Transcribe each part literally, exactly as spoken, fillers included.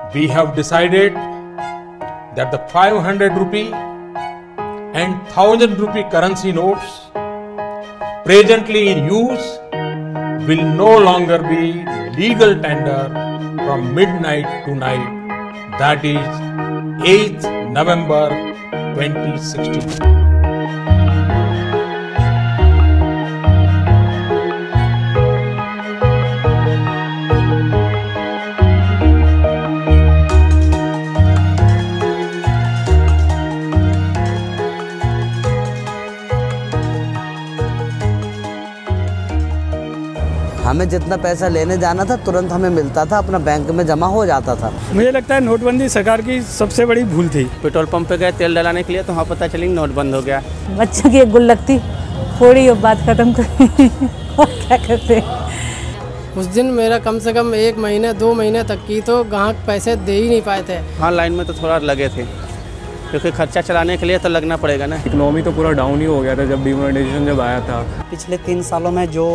we have decided that the five hundred rupee and one thousand rupee currency notes presently in use will no longer be legal tender from midnight to night, that is eighth November twenty sixteen. हमें जितना पैसा लेने जाना था तुरंत हमें मिलता था, अपना बैंक में जमा हो जाता था। मुझे लगता है नोटबंदी सरकार की सबसे बड़ी भूल थी। पेट्रोल पंप पे गए तेल डलाने के लिए तो वहाँ पता चली नोट बंद हो गया। बच्चों की एक गुल्लक थी, थोड़ी और बात खत्म करी और क्या करते। उस दिन मेरा कम से कम एक महीने दो महीने तक की तो ग्राहक पैसे दे ही नहीं पाए थे। हाँ, लाइन में तो थोड़ा लगे थे क्योंकि खर्चा चलाने के लिए तो लगना पड़ेगा ना। इकोनॉमी तो पूरा डाउन ही हो गया था जब डिमोनेटाइजेशन जब आया था। पिछले तीन सालों में जो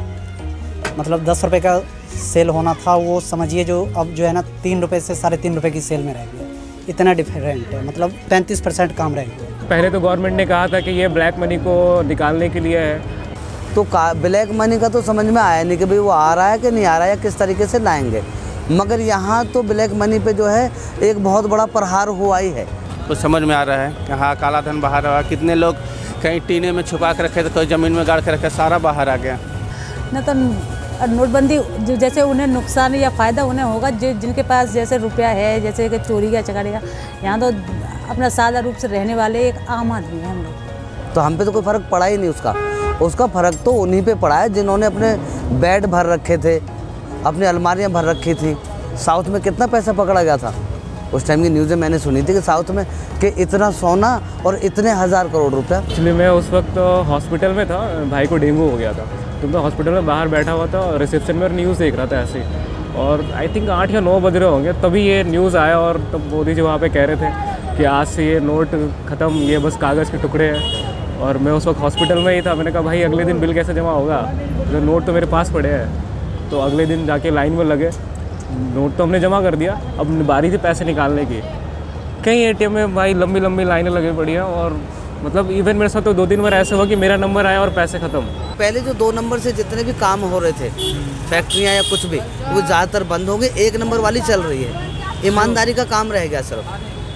मतलब दस रुपये का सेल होना था वो समझिए जो अब जो है ना तीन रुपये से साढ़े तीन रुपये की सेल में रह गया। इतना डिफरेंट है, मतलब पैंतीस परसेंट काम रह गया। पहले तो गवर्नमेंट ने कहा था कि ये ब्लैक मनी को निकालने के लिए है, तो ब्लैक मनी का तो समझ में आया नहीं कि भाई वो आ रहा है कि नहीं आ रहा है या किस तरीके से लाएंगे। मगर यहाँ तो ब्लैक मनी पे जो है एक बहुत बड़ा प्रहार हुआ ही है। कुछ समझ में आ रहा है कि हाँ काला धन बाहर आ, कितने लोग कहीं टीने में छुपा के रखे थे, कोई ज़मीन में गाड़ के रखे, सारा बाहर आ गया न। तो नोटबंदी जो जैसे उन्हें नुकसान या फ़ायदा उन्हें होगा जो जिनके पास जैसे रुपया है, जैसे कि चोरी का चकारी का। यहाँ तो अपना सादा रूप से रहने वाले एक आम आदमी है हम लोग, तो हम पे तो कोई फ़र्क पड़ा ही नहीं। उसका उसका फ़र्क तो उन्हीं पे पड़ा है जिन्होंने अपने बेड भर रखे थे, अपनी अलमारियाँ भर रखी थी। साउथ में कितना पैसा पकड़ा गया था उस टाइम की न्यूज़ें मैंने सुनी थी कि साउथ में कि इतना सोना और इतने हज़ार करोड़ रुपया। एक्चुअली मैं उस वक्त हॉस्पिटल में था, भाई को डेंगू हो गया था, तो मैं हॉस्पिटल में बाहर बैठा हुआ था रिसेप्शन में और न्यूज़ देख रहा था ऐसे ही। और आई थिंक आठ या नौ बज रहे होंगे तभी ये न्यूज़ आया और तब मोदी जी वहाँ पे कह रहे थे कि आज से ये नोट ख़त्म, ये बस कागज़ के टुकड़े हैं। और मैं उस वक्त हॉस्पिटल में ही था। मैंने कहा भाई अगले दिन बिल कैसे जमा होगा, जो नोट तो मेरे पास पड़े हैं। तो अगले दिन जाके लाइन में लगे, नोट तो हमने जमा कर दिया, अब बारी थी पैसे निकालने की। कई एटीएम में भाई लंबी लंबी लाइनें लगी पड़ी हैं और मतलब इवन मेरे साथ तो दो तीन बार ऐसा हुआ कि मेरा नंबर आया और पैसे ख़त्म। पहले जो दो नंबर से जितने भी काम हो रहे थे, फैक्ट्रियाँ या कुछ भी, वो ज़्यादातर बंद हो गए। एक नंबर वाली चल रही है, ईमानदारी का काम रह गया सिर्फ।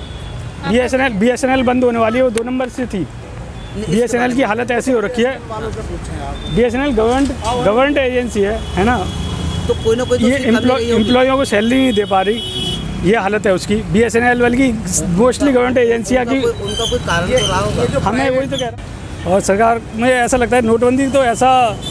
B S N L B S N L बंद होने वाली है, वो दो नंबर से थी। बी एस एन एल की हालत ऐसी हो रखी है। B S N L government government agency है है ना, तो कोई ना कोई तो ये एम्प्लॉयों को सैलरी नहीं दे पा रही, ये हालत है उसकी। बी एस एन एल वाली की मोस्टली गवर्नमेंट एजेंसियाँ की, उनका कोई कारण तो रहा होगा। हमें वही तो कह रहा। और सरकार में ऐसा लगता है नोटबंदी तो ऐसा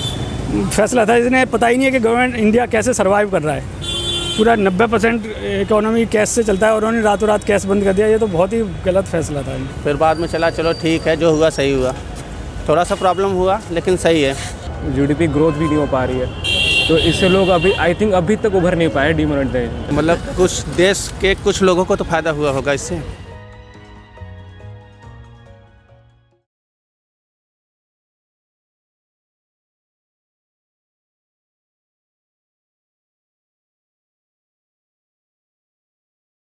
फैसला था जिसने पता ही नहीं है कि गवर्नमेंट इंडिया कैसे सर्वाइव कर रहा है। पूरा नब्बे परसेंट इकोनॉमी कैश से चलता है और उन्होंने रातों रात कैश बंद कर दिया। ये तो बहुत ही गलत फैसला था। फिर बाद में चला चलो ठीक है, जो हुआ सही हुआ। थोड़ा सा प्रॉब्लम हुआ लेकिन सही है। जी डी पी ग्रोथ भी नहीं हो पा रही है, तो इससे लोग अभी आई थिंक अभी तक उभर नहीं पाए डिमोनेटाइजेशन। मतलब कुछ देश के कुछ लोगों को तो फ़ायदा हुआ होगा इससे।